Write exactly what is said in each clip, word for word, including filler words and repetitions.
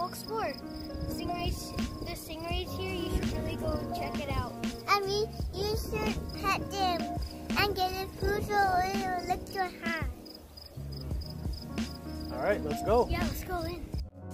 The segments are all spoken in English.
go explore. Stingrays, the stingrays here, you should really go check it out. I mean, you should pet them and get a food so it'll lick your hand. All right, let's go. Yeah, let's go in.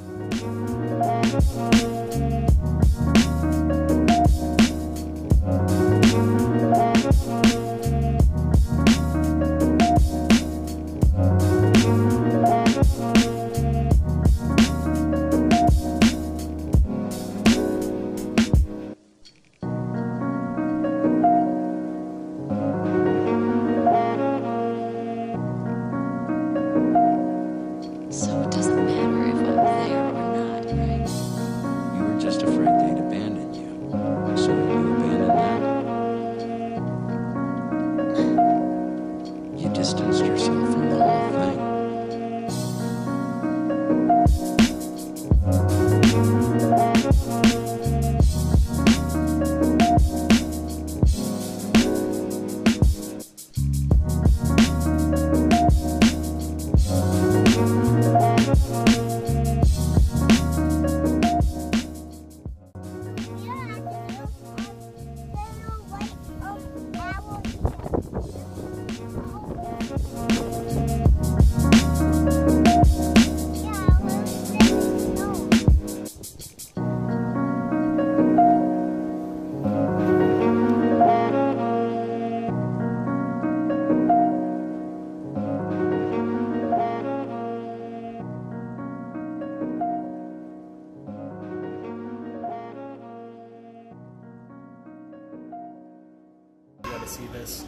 To see this.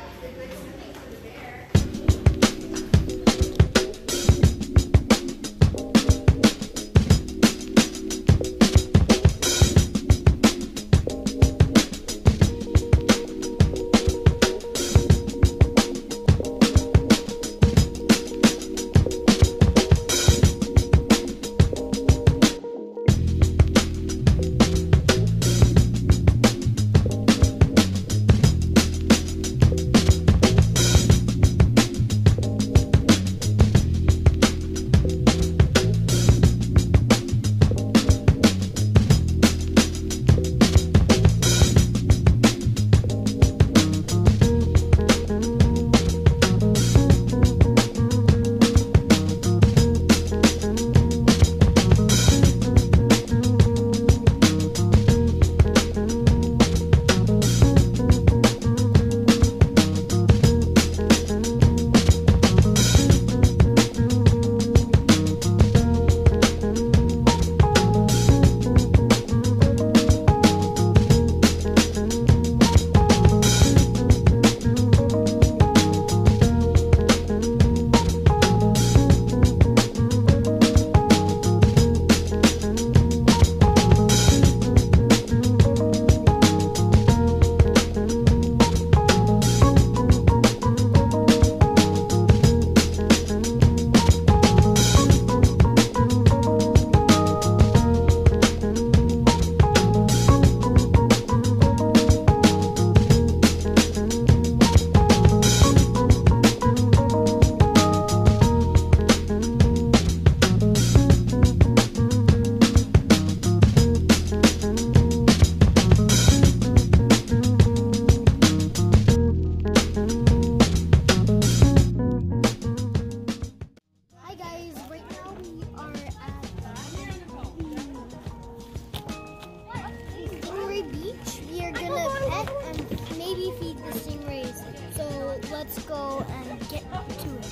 let's go and get to it.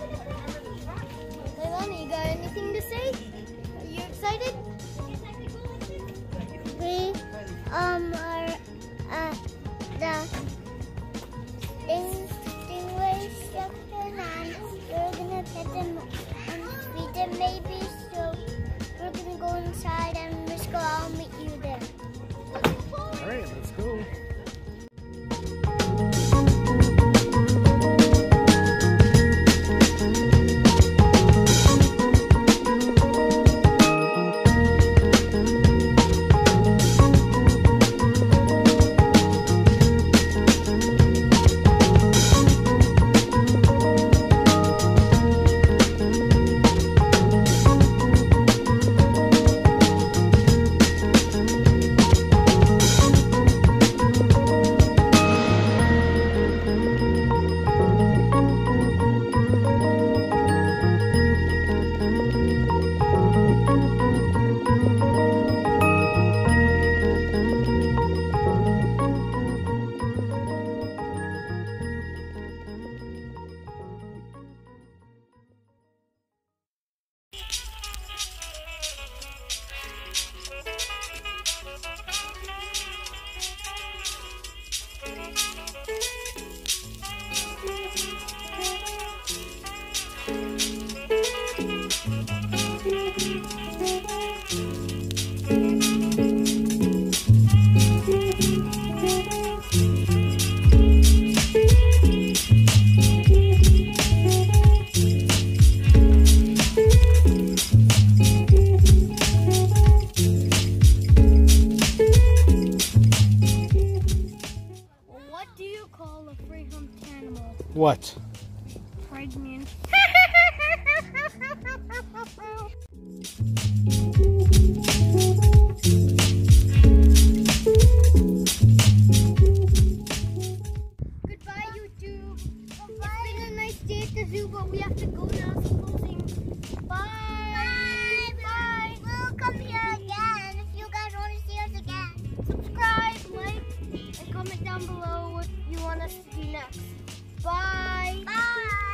Leilana, you got anything to say? Are you excited? We um are at the sting, stingray section and we're gonna pet them and feed them maybe. So we're gonna go inside and Mister I'll meet you there. All right, let's go. What? Pregnant. Goodbye, YouTube. Goodbye. It's been a nice day at the zoo, but we have to go now. It's closing. Bye. Bye. Bye. We'll come here again if you guys want to see us again. Subscribe, like, and comment down below what you want us to do next. Bye. Bye.